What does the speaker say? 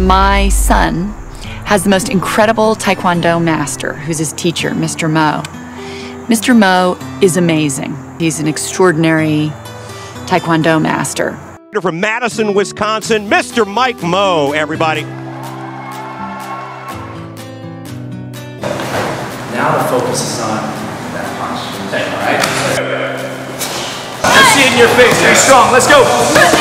My son has the most incredible Taekwondo master, who's his teacher, Mr. Mo. Mr. Mo is amazing. He's an extraordinary Taekwondo master. From Madison, Wisconsin, Mr. Mike Mo, everybody. Now the focus is on that punch. Okay, all right? Let's see it in your face. Stay strong. Let's go.